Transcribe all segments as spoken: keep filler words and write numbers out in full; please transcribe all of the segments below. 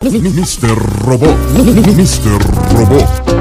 mister Robot, mister Robot.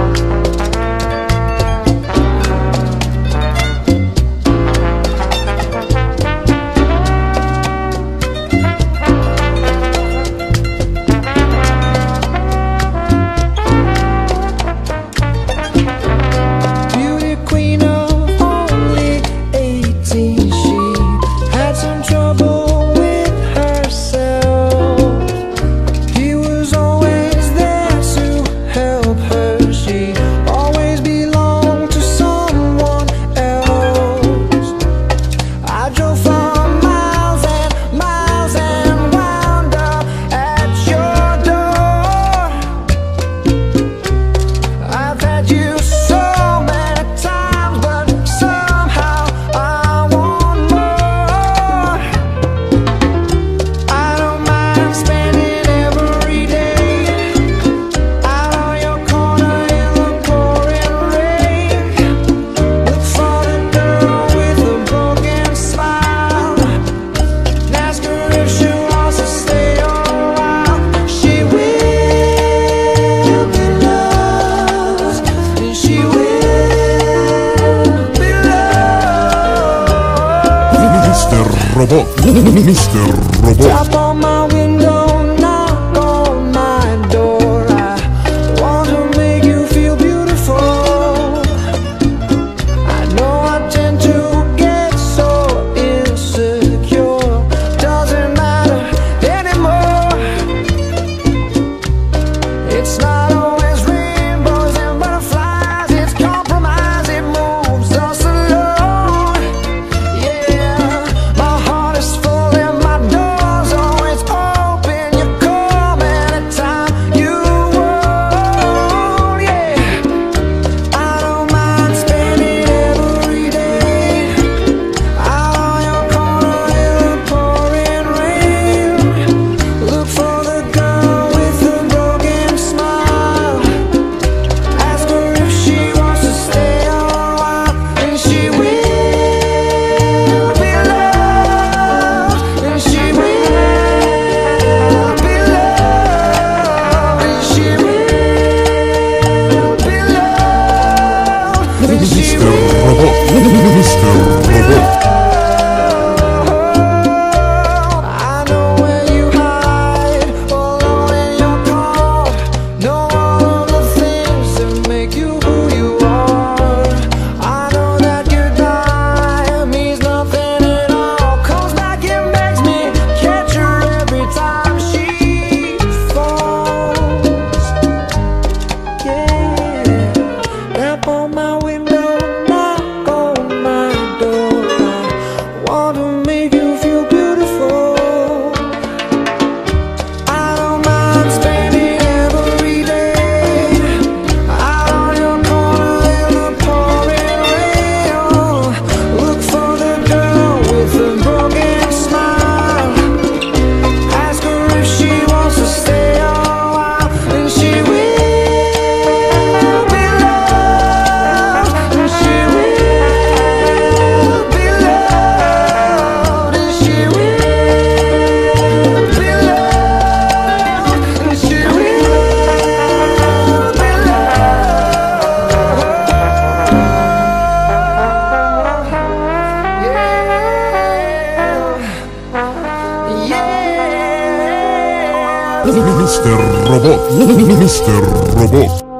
Robot, mister Robot. Tap on my window, knock on my door. I want to make you feel beautiful. I know I tend to get so insecure. Doesn't matter anymore. It's not always rainbows and butterflies. It's compromise, it moves us alone. Yeah, my heart is full. mister Robot, mister Robot. I know where you hide, alone in your car. Know all of the things that make you who you are. I know that goodbye means nothing at all. Comes back and begs me, catch her every time she falls. Yeah, tap on my window. mister Robot, mister Robot.